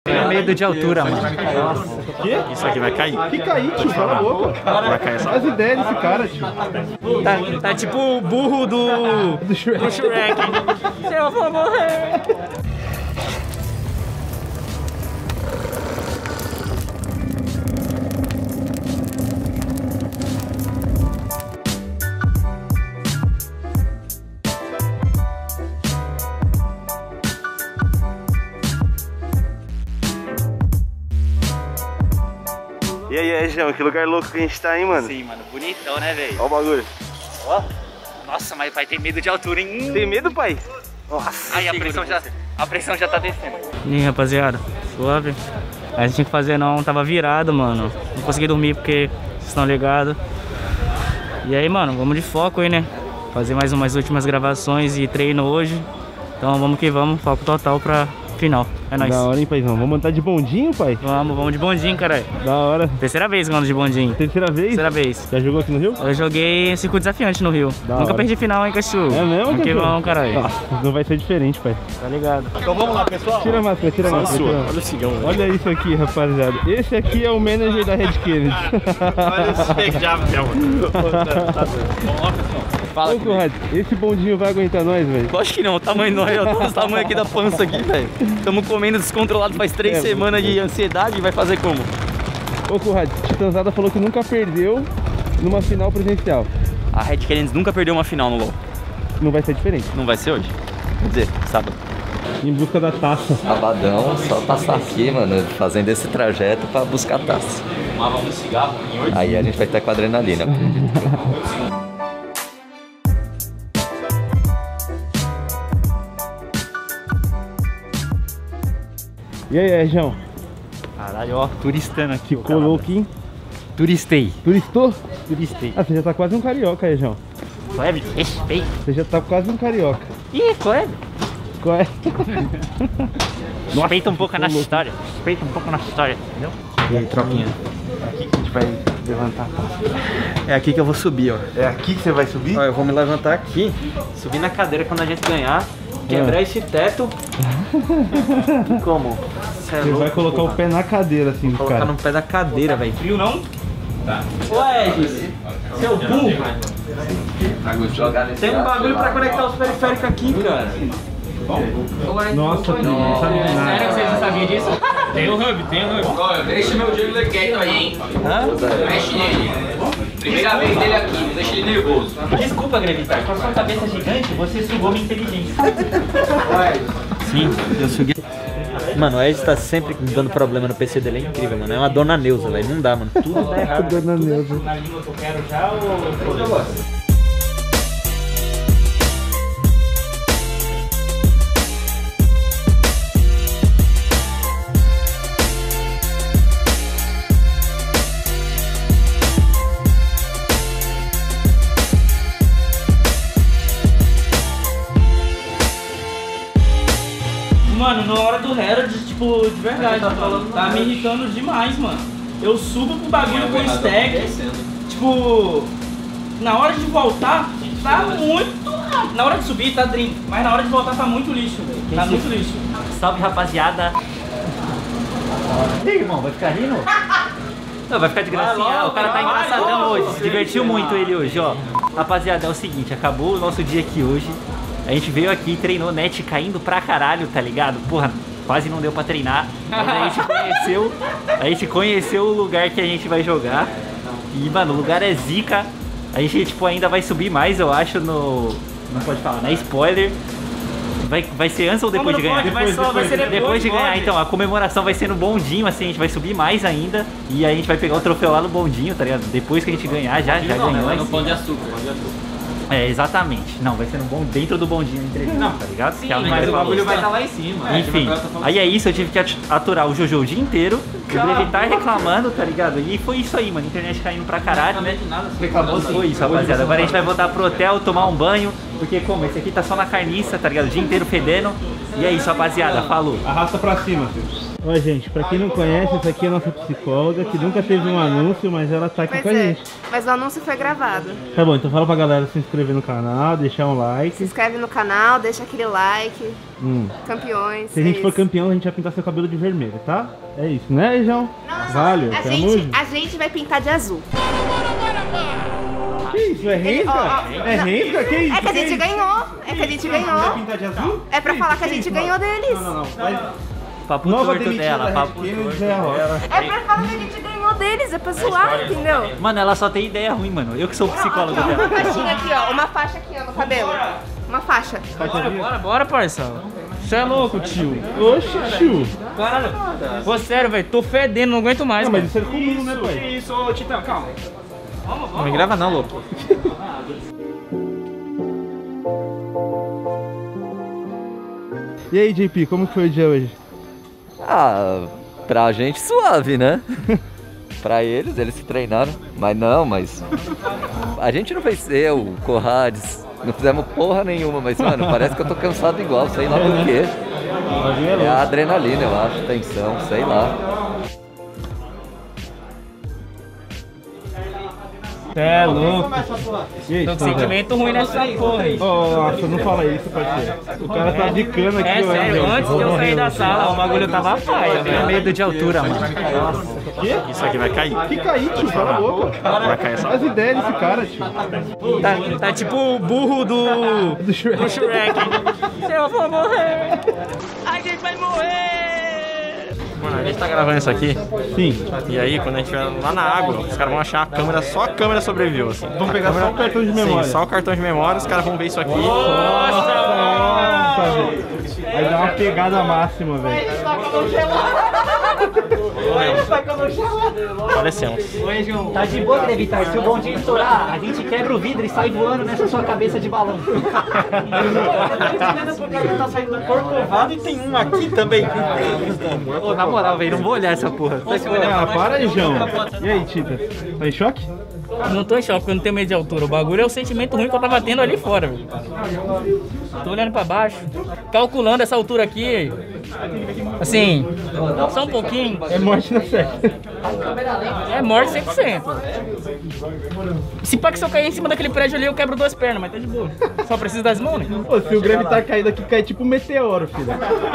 Tenho medo de altura, mano. Quê? Isso aqui vai cair. Que cair, tio? Cala a boca. Vai cair essa. As ideias desse cara, tio. Tá tipo o burro do Shrek. Eu vou morrer. E aí, João, que lugar louco que a gente tá, hein, mano? Sim, mano, bonitão, né, velho? Ó o bagulho. Ó. Nossa, mas pai tem medo de altura, hein? Tem medo, pai? Nossa. Aí a pressão já tá descendo. E aí, rapaziada, suave. A gente tinha que fazer não, tava virado, mano. Não consegui dormir porque vocês estão ligados. E aí, mano, vamos de foco aí, né? Fazer mais umas últimas gravações e treino hoje. Então vamos que vamos, foco total pra final. É nóis. Da hora, hein, paizão? Vamos andar de bondinho, pai? Vamos de bondinho, caralho. Da hora. Terceira vez que eu ando de bondinho. Terceira vez? Terceira vez. Já jogou aqui no Rio? Eu joguei circuito desafiante no Rio. Nunca perdi final, hein, cachorro? É mesmo, que vão, caralho. Não vai ser diferente, pai. Tá ligado. Então vamos lá, pessoal. Tira a máscara, tira a máscara. Olha o cigão. Olha isso aqui, rapaziada. Esse aqui é o manager da Red Kennedy. Olha esse fake já, mano. Vamos lá, pessoal. Fala, Conrad, esse bondinho vai aguentar nós, velho? Lógico que não, o tamanho nós, eu tô com o tamanho aqui da pança aqui, velho. Estamos comendo descontrolado faz 3 semanas de ansiedade e vai fazer como? Ô, Conrad, Titanzada falou que nunca perdeu numa final presencial. A Red Kennedy nunca perdeu uma final no LoL. Não vai ser diferente. Não vai ser hoje? Quer dizer, sábado. Em busca da taça. Sabadão, só passar aqui, mano, fazendo esse trajeto pra buscar a taça. Fumava um cigarro em 8 Aí a gente vai estar com adrenalina, acredito. E aí, João? Caralho, ó, turistando aqui. Ficou louco, hein? Turistei. Turistou? Turistei. Ah, você já tá quase um carioca, João. Kleber, respeito. Você já tá quase um carioca. Ih, Kleber. Qual é? Respeita um pouco a nossa história. Respeita um pouco a nossa história, entendeu? E aí, tropinha? É aqui que a gente vai levantar. É aqui que eu vou subir, ó. É aqui que você vai subir? Ó, eu vou me levantar aqui, subir na cadeira quando a gente ganhar, quebrar esse teto. Como? Você vai colocar o pé na cadeira, assim, Colocar cara. no pé da cadeira, velho. Frio não? Tá. Ué, seu burro. Tem um bagulho pra conectar os periféricos aqui, cara. Nossa, filho, não sabe de nada. Sério que vocês não sabiam disso? Tem o hub, tem o hub. Deixa meu Diego quieto aí, hein? Mexe nele. Primeira vez dele aqui, não deixa ele nervoso. Desculpa, Grevitar, com a sua cabeça gigante, você sugou minha inteligência. Sim, eu suguei. Mano, o Ed tá sempre dando problema no PC dele, é incrível, mano. É uma dona Neuza, velho. Não dá, mano. Tudo dá errado. Dona Neuza. Na língua que eu quero já ou... Mano, na hora do Herald, tipo, de verdade, tá me irritando demais, mano. Eu subo pro bagulho com stack, tipo, na hora de voltar, tá muito rápido. Na hora de subir tá drink, mas na hora de voltar tá muito lixo, velho. Tá muito lixo. Salve, rapaziada. E aí, irmão, vai ficar rindo? Não, vai ficar de gracinha. O cara tá engraçadão hoje, se divertiu muito ele hoje, ó. Rapaziada, é o seguinte, acabou o nosso dia aqui hoje. A gente veio aqui, treinou net caindo pra caralho, tá ligado? Porra, quase não deu pra treinar. Mas a gente conheceu o lugar que a gente vai jogar. E, mano, o lugar é zica. A gente, tipo, ainda vai subir mais, eu acho, no... Não pode falar, né? Spoiler. Vai ser antes ou depois de ganhar? Depois de ganhar, então. A comemoração vai ser no bondinho, assim. A gente vai subir mais ainda. E aí a gente vai pegar o troféu lá no bondinho, tá ligado? Depois que a gente ganhar, já ganhou. No Pão de Açúcar, É, exatamente. Não, vai ser no bom, dentro do bondinho entrevista, não, tá ligado? Sim, mas o bagulho vai estar lá em cima. Enfim, aí é isso, eu tive que aturar o Jojo o dia inteiro. O Grevitar reclamando, tá ligado? E foi isso aí, mano. Internet caindo pra caralho. Reclamou, foi isso, rapaziada. Agora a gente vai voltar pro hotel, tomar um banho. Porque como? Esse aqui tá só na carniça, tá ligado? O dia inteiro fedendo. E é isso, rapaziada. Falou. Arrasta pra cima, filho. Ó, gente, pra quem não conhece, essa aqui é a nossa psicóloga, que nunca teve um anúncio, mas ela tá aqui com a gente. Mas o anúncio foi gravado. Tá bom, então fala pra galera se inscrever no canal, deixar um like. Se inscreve no canal, deixa aquele like. Campeões. Se a gente for campeão, a gente vai pintar seu cabelo de vermelho, tá? É isso, né, João? Vale, a gente vai pintar de azul. Que isso? É renca? É renca? Que isso? É que a gente ganhou. É que a gente ganhou. Vai pintar de azul? É pra falar que a gente ganhou deles. Não. Papo torto dela, papo torto. É pra falar que a gente ganhou deles, é pra zoar, entendeu? Mano, ela só tem ideia ruim, mano. Eu que sou o psicólogo dela. Uma faixinha aqui, ó. Uma faixa aqui, ó, no cabelo. Uma faixa. Bora, parça. Você é louco, tio. Oxe, tio. Caralho. Pô, sério, velho. Tô fedendo, não aguento mais, Mas isso é comum, né, pai? Isso, Titã, calma. Não me grava não, louco. E aí, JP, como que foi o dia hoje? Ah, pra gente suave, né? Pra eles se treinaram. Mas a gente não fez eu, Corrades, não fizemos porra nenhuma, mas mano, parece que eu tô cansado igual, sei lá por quê. É a adrenalina, eu acho, tensão, sei lá. Cê é louco. Tô com sentimento ruim nessa porra aí. Nossa, não fala isso, parceiro. O cara tá de cana aqui, É sério, antes de eu sair da sala, o bagulho tava paia, velho. Medo de altura, mano. Isso aqui vai cair. Que cair, tio, cala a boca. Vai cair essa As ideias desse cara, tio. Tá tipo o burro do Shrek. Eu vou morrer. A gente vai morrer. Mano, a gente tá gravando isso aqui. Sim. E aí, quando a gente estiver lá na água, os caras vão achar a câmera, só a câmera sobreviveu, assim. Vamos pegar só o cartão de memória. Sim, só o cartão de memória, os caras vão ver isso aqui. Nossa, velho. Aí dá uma pegada máxima, velho. Parecemos. Oi, João. Tá de boa, Grevitar. Se o bondinho estourar, a gente quebra o vidro e sai voando nessa sua cabeça de balão. Tá saindo do corcovado e tem um aqui também. Ô, na moral, velho, não vou olhar essa porra. Ah, para aí, João. E aí, Tita? Tá em choque? Não tô em choque, porque eu não tenho medo de altura. O bagulho é o sentimento ruim que eu tava tendo ali fora, velho. Tô olhando pra baixo, calculando essa altura aqui. Assim, só um pouquinho. É morte na certa. É morte 100%. Se pá que se eu cair em cima daquele prédio ali, eu quebro 2 pernas, mas tá de boa. Só preciso das mãos, né? Pô, se o Greve tá caído aqui, cai tipo um meteoro, filho.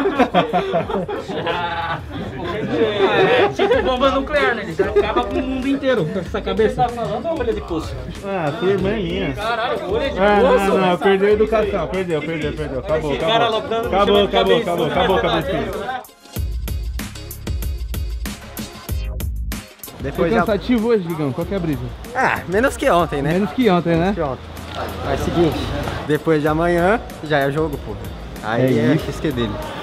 É tipo bomba nuclear, né? Ele já acaba com o mundo inteiro com essa cabeça. Você tá falando ou olha de poço? Ah, sua irmã é minha. Caralho, olha de poço? Não, perdeu a educação. Perdeu. Acabou, cabecinha. Foi cansativo hoje, Digão? Qual que é a brisa? Ah, menos que ontem, né? Menos que ontem, né? Mas é o seguinte, depois de amanhã já é jogo, pô. Aí É é isso. XQ dele.